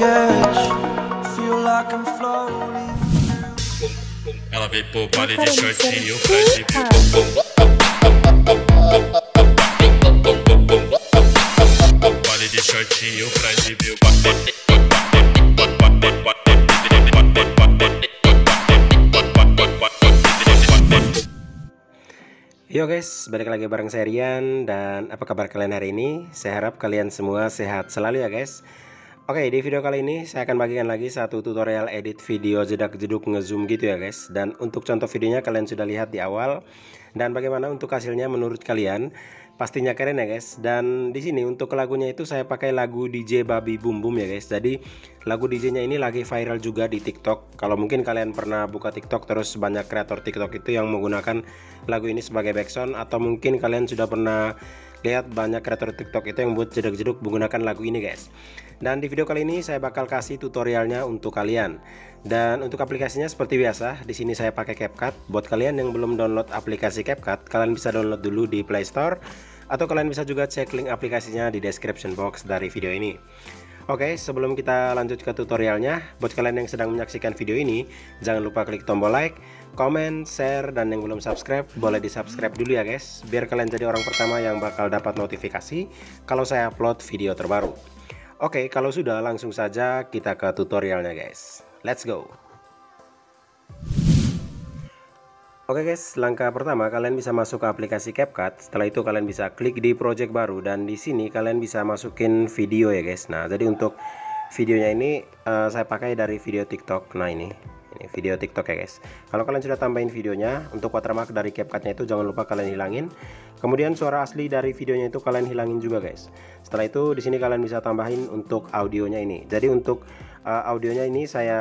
edge, feel like I'm floating. Ela veio pro baile de shortinho pra exibir. Baile de shortinho pra exibir. Yo guys, balik lagi bareng saya Rian. Dan apa kabar kalian hari ini? Saya harap kalian semua sehat selalu ya guys. Oke, di video kali ini saya akan bagikan lagi satu tutorial edit video jedak-jeduk ngezoom gitu ya guys. Dan untuk contoh videonya kalian sudah lihat di awal. Dan bagaimana untuk hasilnya menurut kalian? Pastinya keren ya guys. Dan di sini untuk lagunya itu saya pakai lagu DJ Babi Boom Boom ya guys. Jadi lagu DJ-nya ini lagi viral juga di TikTok. Kalau mungkin kalian pernah buka TikTok terus banyak kreator TikTok itu yang menggunakan lagu ini sebagai background, atau mungkin kalian sudah pernah lihat banyak kreator TikTok itu yang buat jeduk-jeduk menggunakan lagu ini guys. Dan di video kali ini saya bakal kasih tutorialnya untuk kalian. Dan untuk aplikasinya seperti biasa, di sini saya pakai CapCut. Buat kalian yang belum download aplikasi CapCut, kalian bisa download dulu di Play Store, atau kalian bisa juga cek link aplikasinya di description box dari video ini. Oke, sebelum kita lanjut ke tutorialnya, buat kalian yang sedang menyaksikan video ini, jangan lupa klik tombol like, comment, share, dan yang belum subscribe, boleh di subscribe dulu ya guys, biar kalian jadi orang pertama yang bakal dapat notifikasi kalau saya upload video terbaru. Oke, kalau sudah, langsung saja kita ke tutorialnya guys. Let's go. Oke guys, langkah pertama kalian bisa masuk ke aplikasi CapCut. Setelah itu kalian bisa klik di project baru, dan di sini kalian bisa masukin video ya guys. Nah, jadi untuk videonya ini saya pakai dari video TikTok. Nah, ini video TikTok ya guys. Kalau kalian sudah tambahin videonya, untuk watermark dari CapCutnya itu jangan lupa kalian hilangin. Kemudian suara asli dari videonya itu kalian hilangin juga guys. Setelah itu di sini kalian bisa tambahin untuk audionya ini. Jadi untuk audionya ini saya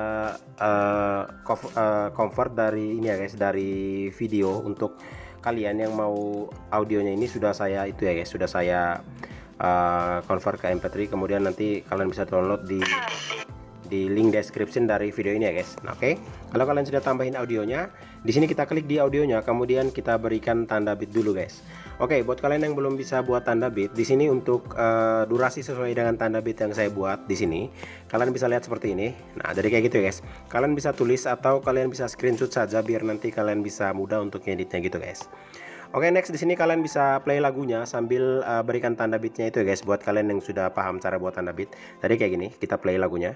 convert dari ini ya guys, dari video. Untuk kalian yang mau audionya ini sudah saya itu ya guys, sudah saya convert ke MP3. Kemudian nanti kalian bisa download di link description dari video ini ya guys. Nah, oke. Kalau kalian sudah tambahin audionya, di sini kita klik di audionya, kemudian kita berikan tanda bit dulu guys. Oke, buat kalian yang belum bisa buat tanda bit, di sini untuk durasi sesuai dengan tanda bit yang saya buat di sini, kalian bisa lihat seperti ini. Nah, jadi kayak gitu ya guys. Kalian bisa tulis atau kalian bisa screenshot saja biar nanti kalian bisa mudah untuk ngeditnya gitu guys. Oke, next di sini kalian bisa play lagunya sambil berikan tanda bitnya itu ya guys. Buat kalian yang sudah paham cara buat tanda bit, tadi kayak gini, kita play lagunya.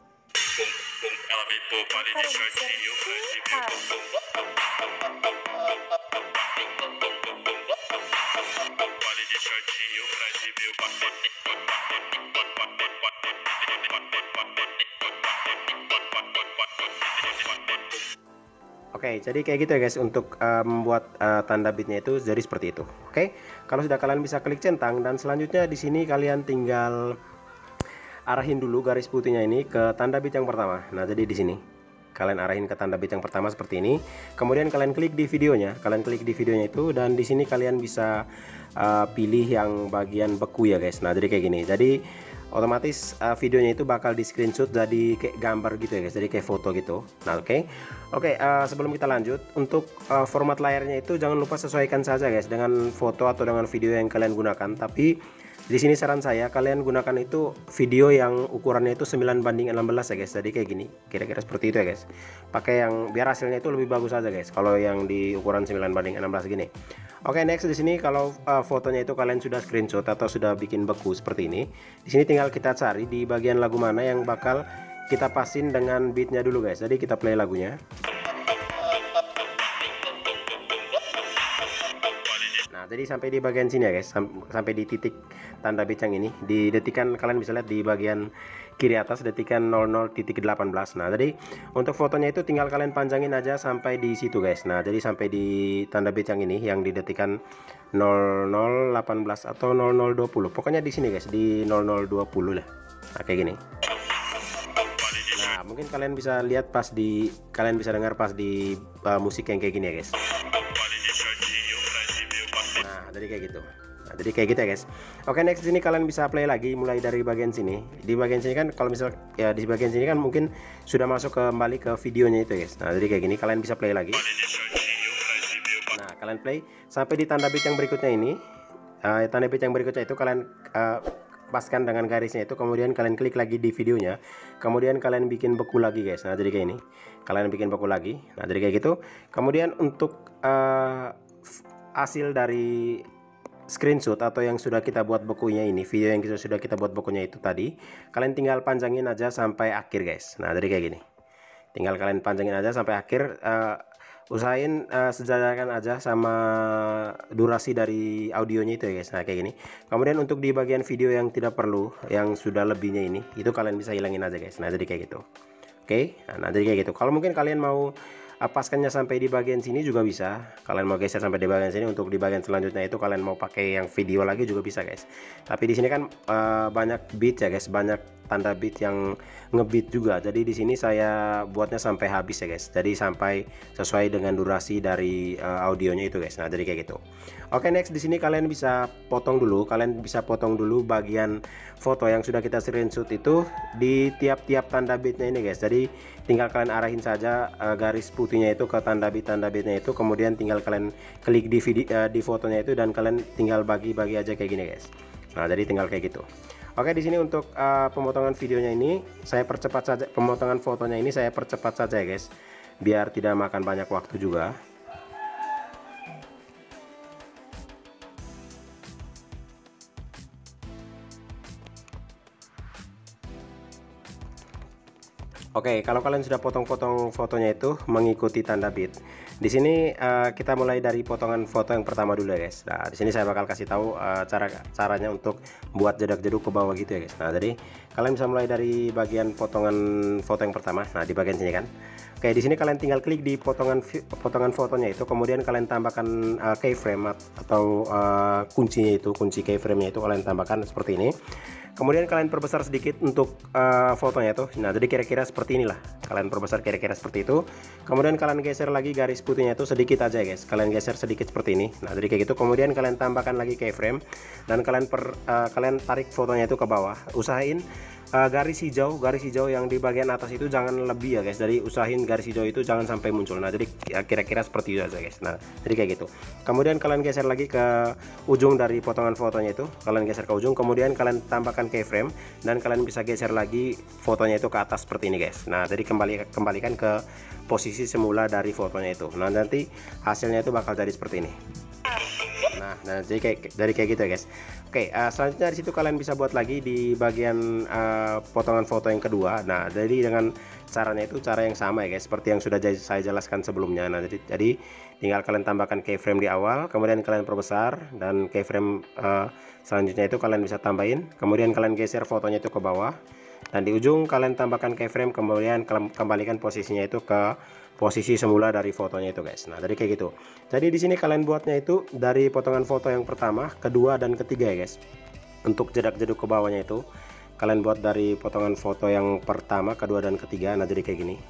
Oke, jadi kayak gitu ya guys untuk membuat tanda bitnya itu jadi seperti itu. Oke, kalau sudah kalian bisa klik centang, dan selanjutnya di sini kalian tinggal arahin dulu garis putihnya ini ke tanda bit yang pertama. Nah, jadi di sini kalian arahin ke tanda bit yang pertama seperti ini. Kemudian kalian klik di videonya, itu, dan di sini kalian bisa pilih yang bagian beku ya guys. Nah, jadi kayak gini. Jadi otomatis videonya itu bakal di screenshot jadi kayak gambar gitu ya guys, jadi kayak foto gitu. Nah, oke, sebelum kita lanjut, untuk format layarnya itu jangan lupa sesuaikan saja guys dengan foto atau dengan video yang kalian gunakan. Tapi di sini saran saya kalian gunakan itu video yang ukurannya itu 9:16 ya guys. Jadi kayak gini, kira-kira seperti itu ya guys. Pakai yang biar hasilnya itu lebih bagus aja guys kalau yang di ukuran 9:16 gini. Oke, next di sini kalau fotonya itu kalian sudah screenshot atau sudah bikin beku seperti ini, di sini tinggal kita cari di bagian lagu mana yang bakal kita pasin dengan beatnya dulu guys. Jadi kita play lagunya. Nah, jadi sampai di bagian sini ya guys, sampai di titik tanda bit yang ini, di detikan kalian bisa lihat di bagian kiri atas detikan 00.18. Nah, jadi untuk fotonya itu tinggal kalian panjangin aja sampai di situ guys. Nah, jadi sampai di tanda bit yang ini yang di detikan 0018 atau 0020. Pokoknya di sini guys, di 0020 lah. Nah, kayak gini. Nah, mungkin kalian bisa lihat kalian bisa dengar pas di musik yang kayak gini ya guys. Nah, jadi kayak gitu. Jadi kayak gitu ya guys. Oke, next sini kalian bisa play lagi mulai dari bagian sini. Di bagian sini kan kalau misal ya di bagian sini kan mungkin sudah masuk kembali ke videonya itu guys. Nah, jadi kayak gini kalian bisa play lagi. Nah, kalian play sampai di tanda bit yang berikutnya ini. Tanda bit yang berikutnya itu kalian paskan dengan garisnya itu, kemudian kalian klik lagi di videonya, kemudian kalian bikin beku lagi guys. Nah jadi kayak ini, kalian bikin beku lagi. Nah jadi kayak gitu. Kemudian untuk hasil dari screenshot atau yang sudah kita buat bukunya ini, video yang sudah kita buat bukunya itu tadi, kalian tinggal panjangin aja sampai akhir guys. Nah jadi kayak gini, tinggal kalian panjangin aja sampai akhir. Usahain sejajarkan aja sama durasi dari audionya itu ya guys. Nah kayak gini. Kemudian untuk di bagian video yang tidak perlu, yang sudah lebihnya ini, itu kalian bisa hilangin aja guys. Nah jadi kayak gitu. Oke, nah jadi kayak gitu. Kalau mungkin kalian mau paskannya sampai di bagian sini juga bisa. Kalian mau geser sampai di bagian sini, untuk di bagian selanjutnya itu kalian mau pakai yang video lagi juga bisa guys. Tapi di sini kan banyak beat ya guys, banyak tanda beat yang ngebeat juga. Jadi di sini saya buatnya sampai habis ya guys. Jadi sampai sesuai dengan durasi dari audionya itu guys. Nah jadi kayak gitu. Oke, next di sini kalian bisa potong dulu. Kalian bisa potong dulu bagian foto yang sudah kita screenshot itu di tiap-tiap tanda beatnya ini guys. Jadi tinggal kalian arahin saja garis putihnya itu ke tanda beatnya itu, kemudian tinggal kalian klik di video, di fotonya itu, dan kalian tinggal bagi-bagi aja kayak gini guys. Nah jadi tinggal kayak gitu. Oke, di sini untuk pemotongan videonya ini saya percepat saja, pemotongan fotonya ini saya percepat saja ya guys, biar tidak makan banyak waktu juga. Oke, kalau kalian sudah potong-potong fotonya itu mengikuti tanda beat, di sini kita mulai dari potongan foto yang pertama dulu ya guys. Nah, di sini saya bakal kasih tahu caranya untuk buat jedak-jeduk ke bawah gitu ya guys. Nah, jadi kalian bisa mulai dari bagian potongan foto yang pertama. Nah, di bagian sini kan. Oke, di sini kalian tinggal klik di potongan fotonya itu, kemudian kalian tambahkan keyframe atau kuncinya itu, kunci keyframe-nya itu kalian tambahkan seperti ini. Kemudian kalian perbesar sedikit untuk fotonya itu. Nah jadi kira-kira seperti inilah, kalian perbesar kira-kira seperti itu. Kemudian kalian geser lagi garis putihnya itu sedikit aja guys, kalian geser sedikit seperti ini. Nah jadi kayak gitu. Kemudian kalian tambahkan lagi keyframe dan kalian tarik fotonya itu ke bawah. Usahain garis hijau yang di bagian atas itu jangan lebih ya guys. Jadi usahain garis hijau itu jangan sampai muncul. Nah jadi kira-kira seperti itu aja guys. Nah jadi kayak gitu. Kemudian kalian geser lagi ke ujung dari potongan fotonya itu, kalian geser ke ujung, kemudian kalian tambahkan keyframe dan kalian bisa geser lagi fotonya itu ke atas seperti ini guys. Nah jadi kembalikan ke posisi semula dari fotonya itu. Nah nanti hasilnya itu bakal jadi seperti ini. Nah jadi kayak gitu ya guys. Oke, selanjutnya di situ kalian bisa buat lagi di bagian potongan foto yang kedua. Nah jadi dengan caranya itu cara yang sama ya guys, seperti yang sudah saya jelaskan sebelumnya. Nah jadi tinggal kalian tambahkan keyframe di awal, kemudian kalian perbesar, dan keyframe selanjutnya itu kalian bisa tambahin, kemudian kalian geser fotonya itu ke bawah, dan di ujung kalian tambahkan keyframe, kemudian kembalikan posisinya itu ke posisi semula dari fotonya itu guys. Nah jadi kayak gitu. Jadi di sini kalian buatnya itu dari potongan foto yang pertama, kedua, dan ketiga ya guys. Untuk jedak-jeduk ke bawahnya itu kalian buat dari potongan foto yang pertama, kedua, dan ketiga. Nah jadi kayak gini.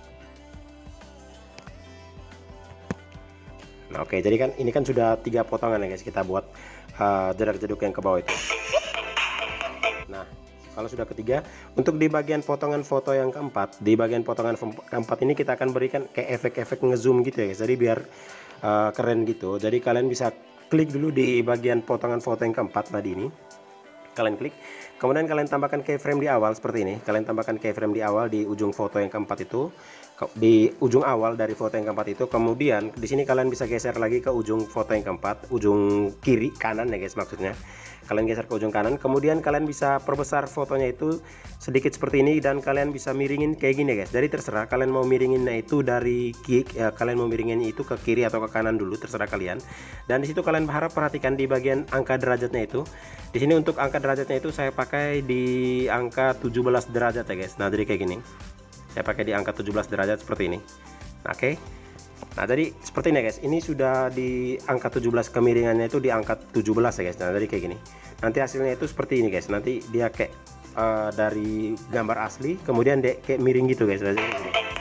Nah oke, jadi kan ini kan sudah 3 potongan ya guys kita buat jedak-jeduk yang ke bawah itu. Nah kalau sudah ketiga, untuk di bagian potongan foto yang keempat, di bagian potongan keempat ini kita akan berikan kayak efek-efek ngezoom gitu ya guys. Jadi biar keren gitu. Jadi kalian bisa klik dulu di bagian potongan foto yang keempat tadi ini. Kalian klik, kemudian kalian tambahkan keyframe di awal seperti ini. Kalian tambahkan keyframe di awal di ujung foto yang keempat itu, di ujung awal dari foto yang keempat itu. Kemudian di sini kalian bisa geser lagi ke ujung foto yang keempat, ujung kiri kanan ya guys maksudnya. Kalian geser ke ujung kanan, kemudian kalian bisa perbesar fotonya itu sedikit seperti ini, dan kalian bisa miringin kayak gini guys. Jadi terserah kalian mau miringinnya itu dari kalian mau miringin itu ke kiri atau ke kanan dulu, terserah kalian. Dan di situ kalian harap perhatikan di bagian angka derajatnya itu. Di sini untuk angka derajatnya itu saya pakai di angka 17 derajat ya guys. Nah jadi kayak gini, saya pakai di angka 17 derajat seperti ini. Oke. Nah jadi seperti ini guys, ini sudah di angka 17, kemiringannya itu di angka 17 ya guys. Nah jadi kayak gini, nanti hasilnya itu seperti ini guys. Nanti dia kayak dari gambar asli, kemudian dia kayak miring gitu guys. Nah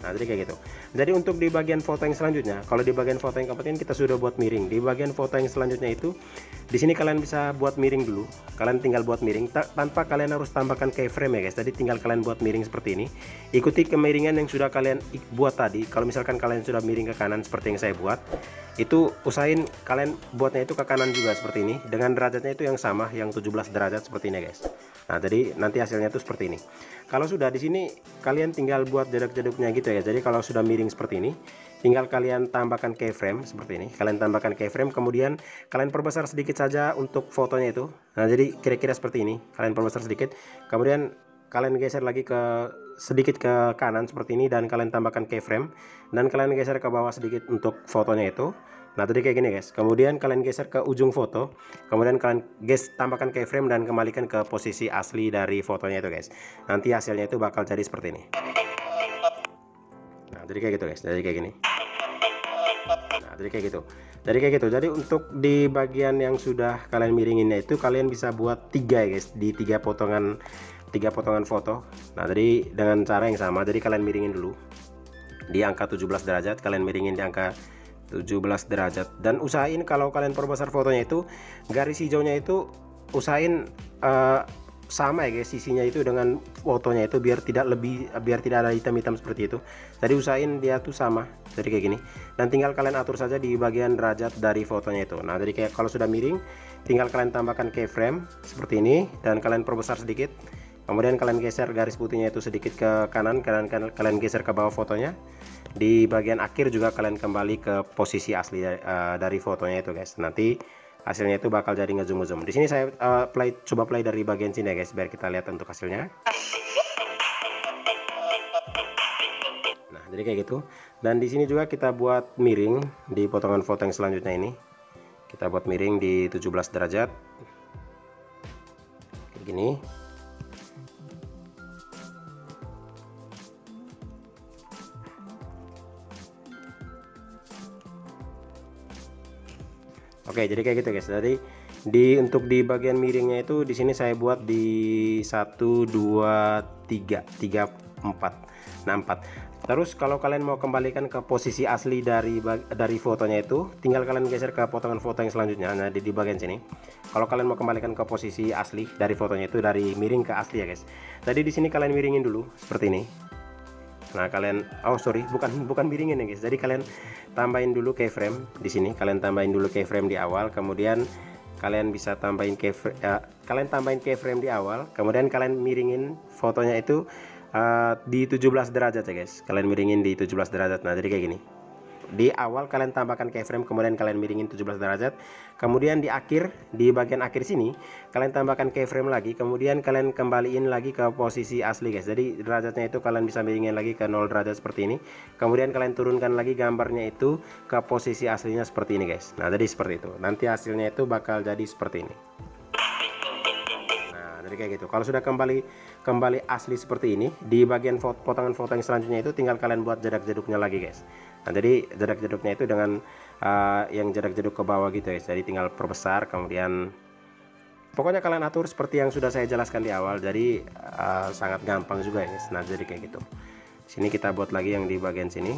Nah, jadi kayak gitu. Jadi untuk di bagian foto yang selanjutnya, kalau di bagian foto yang keempat ini kita sudah buat miring. Di bagian foto yang selanjutnya itu, di sini kalian bisa buat miring dulu. Kalian tinggal buat miring tanpa kalian harus tambahkan keyframe ya guys. Jadi tinggal kalian buat miring seperti ini. Ikuti kemiringan yang sudah kalian buat tadi. Kalau misalkan kalian sudah miring ke kanan seperti yang saya buat, itu usahain kalian buatnya itu ke kanan juga seperti ini. Dengan derajatnya itu yang sama, yang 17 derajat seperti ini guys. Nah, jadi nanti hasilnya itu seperti ini. Kalau sudah di sini kalian tinggal buat jeduk-jeduknya gitu ya. Jadi kalau sudah miring seperti ini, tinggal kalian tambahkan keyframe seperti ini. Kalian tambahkan keyframe, kemudian kalian perbesar sedikit saja untuk fotonya itu. Nah, jadi kira-kira seperti ini. Kalian perbesar sedikit, kemudian kalian geser lagi sedikit ke kanan seperti ini, dan kalian tambahkan keyframe, dan kalian geser ke bawah sedikit untuk fotonya itu. Nah, tadi kayak gini guys. Kemudian kalian geser ke ujung foto, kemudian kalian tambahkan keyframe dan kembalikan ke posisi asli dari fotonya itu guys. Nanti hasilnya itu bakal jadi seperti ini. Nah, jadi kayak gitu guys. Jadi kayak gini. Nah, jadi kayak gitu. Jadi untuk di bagian yang sudah kalian miringinnya itu kalian bisa buat 3 ya guys, di 3 potongan foto. Nah, jadi dengan cara yang sama, jadi kalian miringin dulu di angka 17 derajat, kalian miringin di angka 17 derajat, dan usahain kalau kalian perbesar fotonya itu garis hijaunya itu usahain sama ya guys, sisinya itu dengan fotonya itu biar tidak ada hitam-hitam seperti itu. Jadi usahain dia tuh sama, jadi kayak gini, dan tinggal kalian atur saja di bagian derajat dari fotonya itu. Nah, jadi kayak kalau sudah miring, tinggal kalian tambahkan keyframe seperti ini dan kalian perbesar sedikit. Kemudian kalian geser garis putihnya itu sedikit ke kanan, kalian geser ke bawah fotonya. Di bagian akhir juga kalian kembali ke posisi asli dari fotonya itu guys. Nanti hasilnya itu bakal jadi ngezoom. Di sini saya coba play dari bagian sini ya guys, biar kita lihat untuk hasilnya. Nah, jadi kayak gitu. Dan di sini juga kita buat miring di potongan foto yang selanjutnya ini. Kita buat miring di 17 derajat. Kayak gini. Oke, jadi kayak gitu guys. Jadi untuk di bagian miringnya itu di sini saya buat di 1 2 3 4. Nah, 4. Terus kalau kalian mau kembalikan ke posisi asli dari fotonya itu, tinggal kalian geser ke potongan foto yang selanjutnya. Nah, di bagian sini. Kalau kalian mau kembalikan ke posisi asli dari fotonya itu, dari miring ke asli ya guys. Tadi di sini kalian miringin dulu seperti ini. Nah, kalian bukan miringin ya guys. Jadi kalian tambahin dulu keyframe di sini. Kalian tambahin dulu keyframe di awal, kemudian kalian bisa tambahin keyframe di awal, kemudian kalian miringin fotonya itu di 17 derajat ya guys. Kalian miringin di 17 derajat. Nah, jadi kayak gini. Di awal kalian tambahkan keyframe, kemudian kalian miringin 17 derajat. Kemudian di bagian akhir sini kalian tambahkan keyframe lagi, kemudian kalian kembaliin lagi ke posisi asli guys. Jadi derajatnya itu kalian bisa miringin lagi ke 0 derajat seperti ini. Kemudian kalian turunkan lagi gambarnya itu ke posisi aslinya seperti ini guys. Nah, jadi seperti itu. Nanti hasilnya itu bakal jadi seperti ini. Nah, jadi kayak gitu. Kalau sudah kembali asli seperti ini, di bagian potongan foto yang selanjutnya itu tinggal kalian buat jadak-jaduknya lagi guys. Nah, jadi jadak-jaduknya itu dengan yang jadak-jaduk ke bawah gitu ya. Jadi tinggal perbesar, kemudian pokoknya kalian atur seperti yang sudah saya jelaskan di awal. Jadi sangat gampang juga ya guys. Nah, jadi kayak gitu. Sini kita buat lagi yang di bagian sini.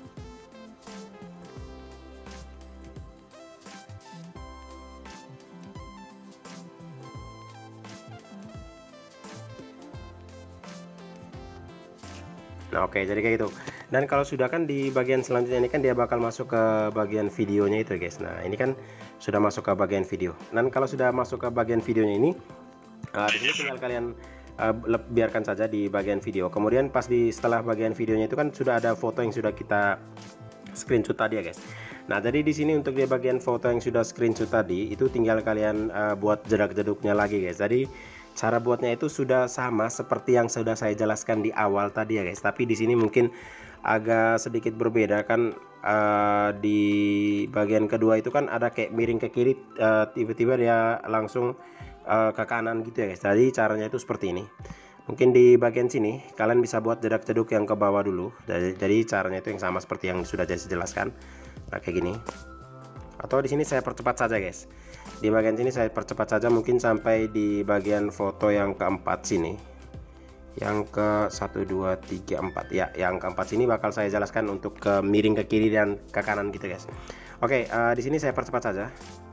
Nah, oke, jadi kayak gitu. Dan kalau sudah kan di bagian selanjutnya ini kan dia bakal masuk ke bagian videonya itu guys. Nah, ini kan sudah masuk ke bagian video. Dan kalau sudah masuk ke bagian videonya ini, di sini tinggal kalian biarkan saja di bagian video. Kemudian pas setelah bagian videonya itu kan sudah ada foto yang sudah kita screenshot tadi ya guys. Nah, jadi di sini untuk di bagian foto yang sudah screenshot tadi itu tinggal kalian buat jadak-jaduknya lagi guys. Jadi cara buatnya itu sudah sama seperti yang sudah saya jelaskan di awal tadi ya guys. Tapi di sini mungkin agak sedikit berbeda kan. Di bagian kedua itu kan ada kayak miring ke kiri, tiba-tiba dia langsung ke kanan gitu ya guys. Jadi caranya itu seperti ini. Mungkin di bagian sini kalian bisa buat jadak-jaduk yang ke bawah dulu. Jadi caranya itu yang sama seperti yang sudah saya jelaskan. Nah, kayak gini. Atau di sini saya percepat saja guys. Di bagian sini saya percepat saja mungkin sampai di bagian foto yang keempat sini. yang ke 1 2 3 4 ya, yang keempat sini bakal saya jelaskan untuk ke miring ke kiri dan ke kanan gitu guys. Oke, di sini saya percepat saja.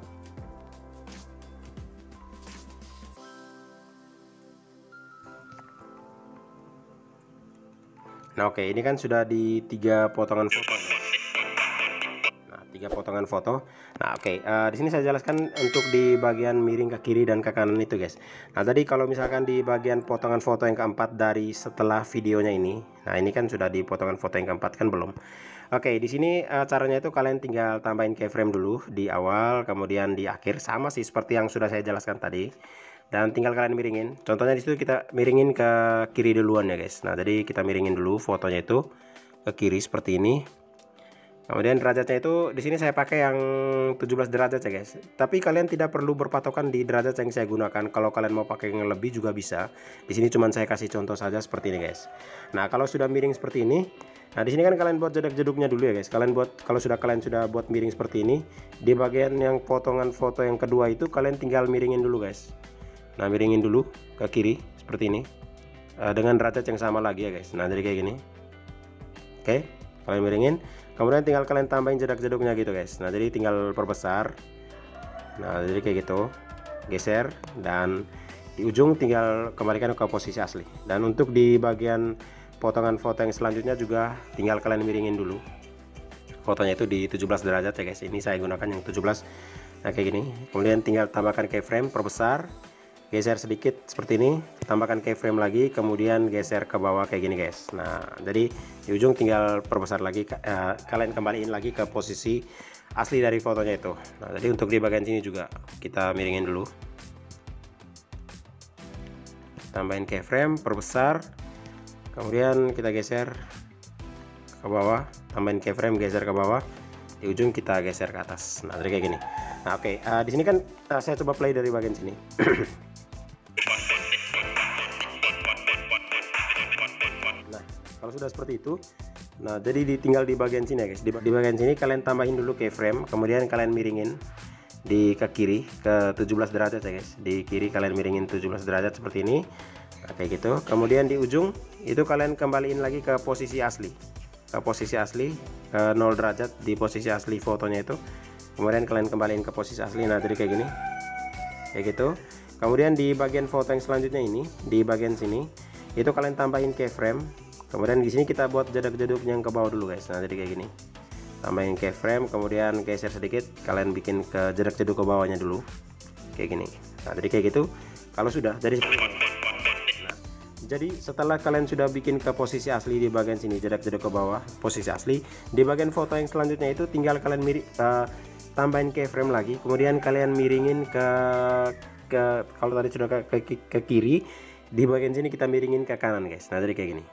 Nah, oke, ini kan sudah di 3 potongan foto. Nah, 3 potongan foto. Nah, oke, di sini saya jelaskan untuk di bagian miring ke kiri dan ke kanan itu, guys. Nah, tadi kalau misalkan di bagian potongan foto yang keempat dari setelah videonya ini, nah ini kan sudah di potongan foto yang keempat kan belum. Oke, di sini caranya itu kalian tinggal tambahin keyframe dulu di awal, kemudian di akhir, sama sih seperti yang sudah saya jelaskan tadi. Dan tinggal kalian miringin. Contohnya di situ kita miringin ke kiri duluan ya guys. Nah, jadi kita miringin dulu fotonya itu ke kiri seperti ini. Kemudian derajatnya itu di sini saya pakai yang 17 derajat ya guys. Tapi kalian tidak perlu berpatokan di derajat yang saya gunakan. Kalau kalian mau pakai yang lebih juga bisa. Di sini cuman saya kasih contoh saja seperti ini guys. Nah, kalau sudah miring seperti ini, nah di sini kan kalian buat jedak-jeduknya dulu ya guys. Kalian buat, kalau kalian sudah buat miring seperti ini, di bagian yang potongan foto yang kedua itu kalian tinggal miringin dulu guys. Nah, miringin dulu ke kiri seperti ini dengan derajat yang sama lagi ya guys. Nah, jadi kayak gini. Oke, kalian miringin, kemudian tinggal kalian tambahin jedak-jeduknya gitu guys. Nah, jadi tinggal perbesar. Nah, jadi kayak gitu, geser, dan di ujung tinggal kembalikan ke posisi asli. Dan untuk di bagian potongan foto yang selanjutnya juga tinggal kalian miringin dulu fotonya itu di 17 derajat ya guys. Ini saya gunakan yang 17. Nah, kayak gini. Kemudian tinggal tambahkan keyframe, perbesar, geser sedikit seperti ini, tambahkan keyframe lagi, kemudian geser ke bawah kayak gini guys. Nah, jadi di ujung tinggal perbesar lagi, kalian kembaliin lagi ke posisi asli dari fotonya itu. Nah, jadi untuk di bagian sini juga kita miringin dulu, tambahin keyframe, perbesar, kemudian kita geser ke bawah, tambahin keyframe, geser ke bawah, di ujung kita geser ke atas. Nah, jadi kayak gini. Nah, oke, di sini kan saya coba play dari bagian sini. Kalau sudah seperti itu, nah jadi tinggal di bagian sini ya guys. Di bagian sini kalian tambahin dulu keyframe, kemudian kalian miringin di ke kiri ke 17 derajat ya guys. Di kiri kalian miringin 17 derajat seperti ini. Nah, kayak gitu. Kemudian di ujung itu kalian kembaliin lagi ke posisi asli. Ke posisi asli ke 0 derajat di posisi asli fotonya itu. Kemudian kalian kembaliin ke posisi asli. Nah, jadi kayak gini. Kayak gitu. Kemudian di bagian foto yang selanjutnya ini, di bagian sini itu kalian tambahin keyframe. Kemudian di sini kita buat jedak-jeduk yang ke bawah dulu guys. Nah, jadi kayak gini. Tambahin keyframe, kemudian geser sedikit, kalian bikin ke jedak-jeduk ke bawahnya dulu. Kayak gini. Nah, jadi kayak gitu. Kalau sudah jadi seperti ini. Nah, jadi setelah kalian sudah bikin ke posisi asli di bagian sini, jedak-jeduk ke bawah, posisi asli, di bagian foto yang selanjutnya itu tinggal kalian tambahin keyframe lagi, kemudian kalian miringin ke kalau tadi sudah ke kiri, di bagian sini kita miringin ke kanan guys. Nah, jadi kayak gini.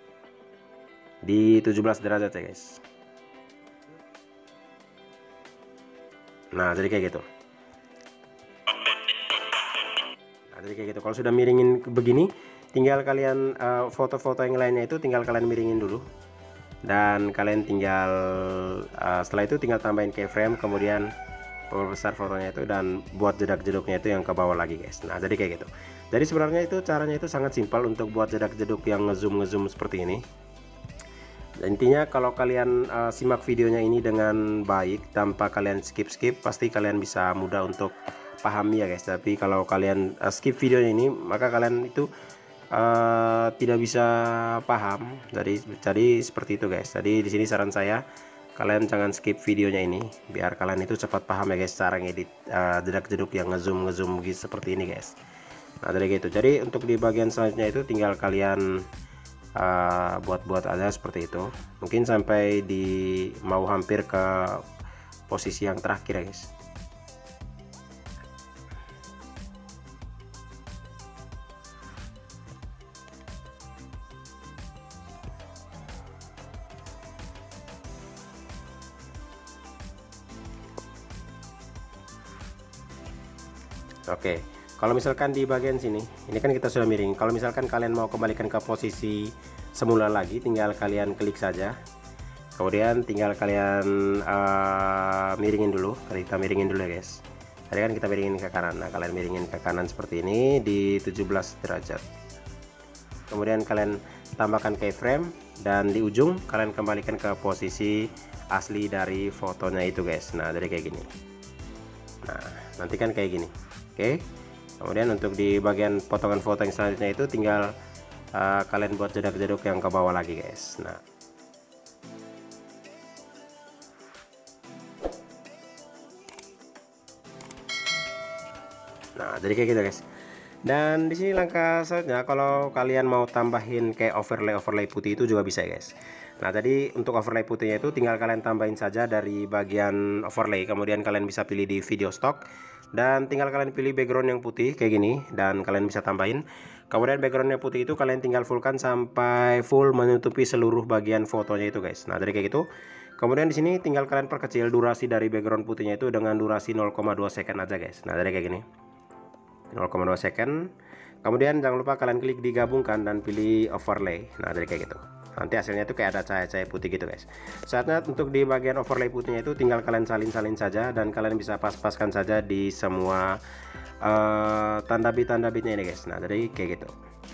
Di 17 derajat ya guys. Nah, jadi kayak gitu. Nah, jadi kayak gitu. Kalau sudah miringin begini, tinggal kalian foto-foto yang lainnya itu tinggal kalian miringin dulu. Dan kalian tinggal setelah itu tinggal tambahin keyframe, kemudian perbesar fotonya itu, dan buat jedak-jeduknya itu yang ke bawah lagi guys. Nah, jadi kayak gitu. Jadi sebenarnya itu caranya itu sangat simpel untuk buat jedak-jeduk yang ngezoom seperti ini. Dan intinya kalau kalian simak videonya ini dengan baik tanpa kalian skip, pasti kalian bisa mudah untuk pahami ya guys. Tapi kalau kalian skip videonya ini, maka kalian itu tidak bisa paham. Jadi seperti itu guys. Jadi di sini saran saya, kalian jangan skip videonya ini biar kalian itu cepat paham ya guys cara ngedit jedak-jeduk yang ngezoom gitu seperti ini guys. Nah, jadi gitu. Jadi untuk di bagian selanjutnya itu tinggal kalian buat aja seperti itu, mungkin sampai mau hampir ke posisi yang terakhir ya guys. Oke, kalau misalkan di bagian sini, ini kan kita sudah miring. Kalau misalkan kalian mau kembalikan ke posisi semula lagi, tinggal kalian klik saja. Kemudian tinggal kalian miringin dulu. Kita miringin dulu ya guys. Tadi kan kita miringin ke kanan. Nah, kalian miringin ke kanan seperti ini di 17 derajat. kemudian kalian tambahkan keyframe, dan di ujung kalian kembalikan ke posisi asli dari fotonya itu guys. Nah jadi kayak gini. Nah nanti kan kayak gini. Oke, kemudian untuk di bagian potongan foto yang selanjutnya itu tinggal kalian buat jedak-jeduk yang ke bawah lagi guys. Nah jadi kayak gitu guys. Dan di sini langkah selanjutnya, kalau kalian mau tambahin kayak overlay putih itu juga bisa guys. Nah jadi untuk overlay putihnya itu tinggal kalian tambahin saja dari bagian overlay, kemudian kalian bisa pilih di video stock dan tinggal kalian pilih background yang putih kayak gini, dan kalian bisa tambahin. Kemudian backgroundnya putih itu kalian tinggal fullkan sampai full menutupi seluruh bagian fotonya itu guys. Nah jadi kayak gitu. Kemudian di sini tinggal kalian perkecil durasi dari background putihnya itu dengan durasi 0,2 second aja guys. Nah jadi kayak gini, 0,2 second. Kemudian jangan lupa kalian klik digabungkan dan pilih overlay. Nah jadi kayak gitu, nanti hasilnya itu kayak ada cahaya-cahaya putih gitu guys. Saatnya untuk di bagian overlay putihnya itu tinggal kalian salin-salin saja, dan kalian bisa pas-paskan saja di semua tanda bitnya ini guys. Nah jadi kayak gitu.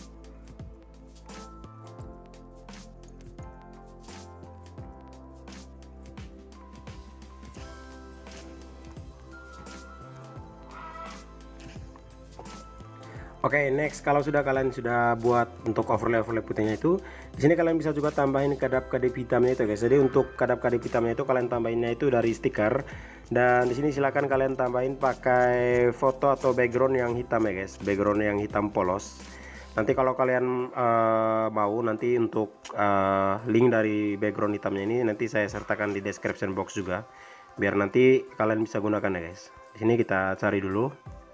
Oke, next, kalau kalian sudah buat untuk overlay putihnya itu, di sini kalian bisa juga tambahin kedap-kedip hitamnya itu guys. Jadi untuk kedap-kedip hitamnya itu kalian tambahinnya itu dari stiker, dan di sini silahkan kalian tambahin pakai foto atau background yang hitam ya guys, background yang hitam polos. Nanti kalau kalian mau, nanti untuk link dari background hitamnya ini nanti saya sertakan di description box juga, biar nanti kalian bisa gunakan ya guys. Di sini kita cari dulu.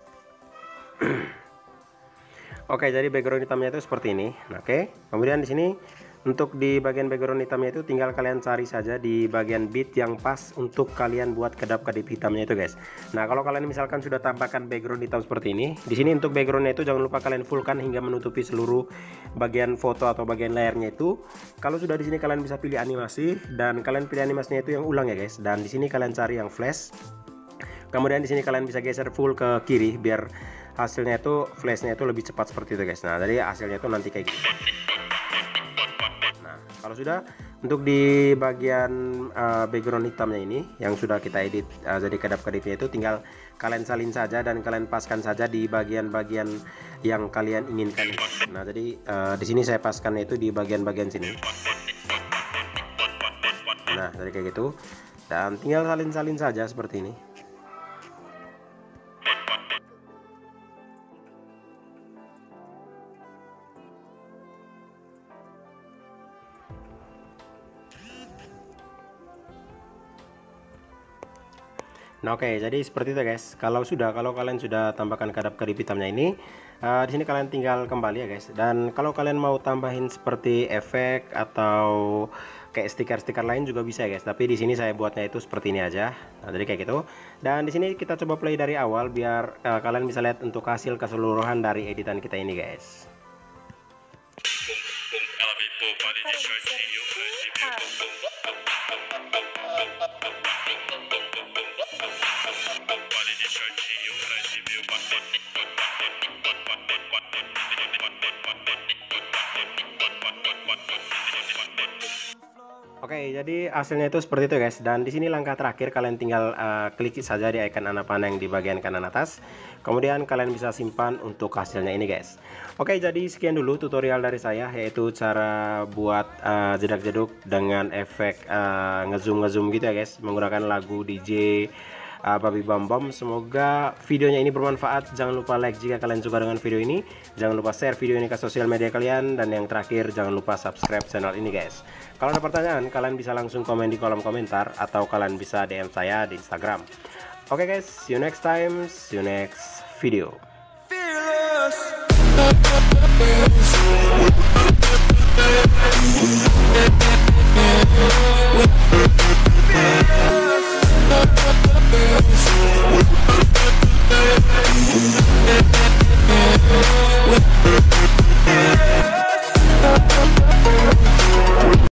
Oke, jadi background hitamnya itu seperti ini. Oke, kemudian di sini untuk di bagian background hitamnya itu tinggal kalian cari saja di bagian bit yang pas untuk kalian buat kedap-kedip hitamnya itu guys. Nah kalau kalian misalkan sudah tambahkan background hitam seperti ini, di sini untuk backgroundnya itu jangan lupa kalian fullkan hingga menutupi seluruh bagian foto atau bagian layarnya itu. Kalau sudah di sini kalian bisa pilih animasi, dan kalian pilih animasinya itu yang ulang ya guys. Dan di sini kalian cari yang flash. Kemudian di sini kalian bisa geser full ke kiri biar hasilnya itu flashnya itu lebih cepat seperti itu guys. Nah jadi hasilnya itu nanti kayak gini. Nah kalau sudah, untuk di bagian background hitamnya ini yang sudah kita edit jadi kedap-kedipnya itu tinggal kalian salin saja dan kalian paskan saja di bagian-bagian yang kalian inginkan guys. Nah jadi di sini saya paskan itu di bagian-bagian sini. Nah jadi kayak gitu, dan tinggal salin-salin saja seperti ini. Nah oke, jadi seperti itu guys. Kalau kalian sudah tambahkan kedap-kedip hitamnya ini, di sini kalian tinggal kembali ya guys. Dan kalau kalian mau tambahin seperti efek atau kayak stiker-stiker lain juga bisa ya guys. Tapi di sini saya buatnya itu seperti ini aja. Nah jadi kayak gitu. Dan di sini kita coba play dari awal biar kalian bisa lihat untuk hasil keseluruhan dari editan kita ini guys. Oke, jadi hasilnya itu seperti itu guys. Dan di sini langkah terakhir, kalian tinggal klik saja di icon anak panah yang di bagian kanan atas. Kemudian kalian bisa simpan untuk hasilnya ini guys. Oke, jadi sekian dulu tutorial dari saya, yaitu cara buat jedak-jeduk dengan efek ngezoom gitu ya guys, menggunakan lagu DJ Babi Bam Bam. Semoga videonya ini bermanfaat. Jangan lupa like jika kalian suka dengan video ini. Jangan lupa share video ini ke sosial media kalian. Dan yang terakhir, jangan lupa subscribe channel ini guys. Kalau ada pertanyaan, kalian bisa langsung komen di kolom komentar, atau kalian bisa DM saya di Instagram. Oke guys, see you next time, see you next video. Fearless.